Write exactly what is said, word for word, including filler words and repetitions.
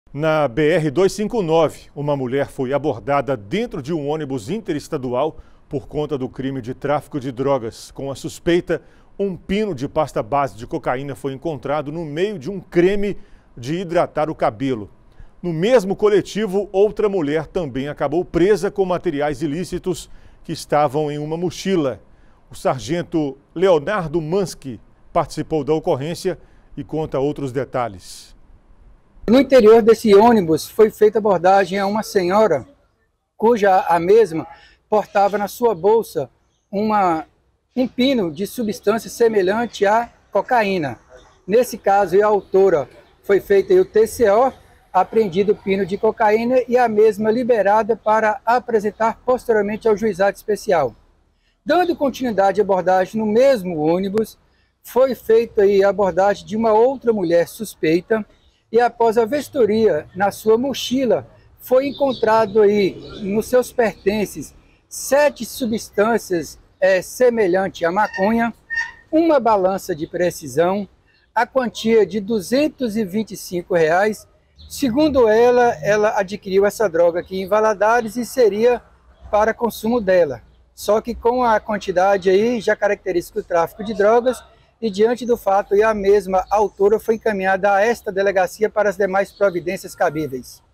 Na B R duzentos e cinquenta e nove, uma mulher foi abordada dentro de um ônibus interestadual por conta do crime de tráfico de drogas. Com a suspeita, um pino de pasta base de cocaína foi encontrado no meio de um creme de hidratar o cabelo. No mesmo coletivo, outra mulher também acabou presa com materiais ilícitos que estavam em uma mochila. O sargento Leonardo Mansky participou da ocorrência e conta outros detalhes. No interior desse ônibus foi feita abordagem a uma senhora cuja a mesma portava na sua bolsa uma, um pino de substância semelhante à cocaína. Nesse caso, a autora foi feita o T C O, apreendido o pino de cocaína e a mesma liberada para apresentar posteriormente ao juizado especial. Dando continuidade à abordagem no mesmo ônibus, foi feita aí a abordagem de uma outra mulher suspeita e após a vistoria na sua mochila, foi encontrado aí nos seus pertences sete substâncias é, semelhantes à maconha, uma balança de precisão, a quantia de duzentos e vinte e cinco reais. Segundo ela, ela adquiriu essa droga aqui em Valadares e seria para consumo dela. Só que com a quantidade aí já caracteriza o tráfico de drogas e diante do fato, a mesma autora foi encaminhada a esta delegacia para as demais providências cabíveis.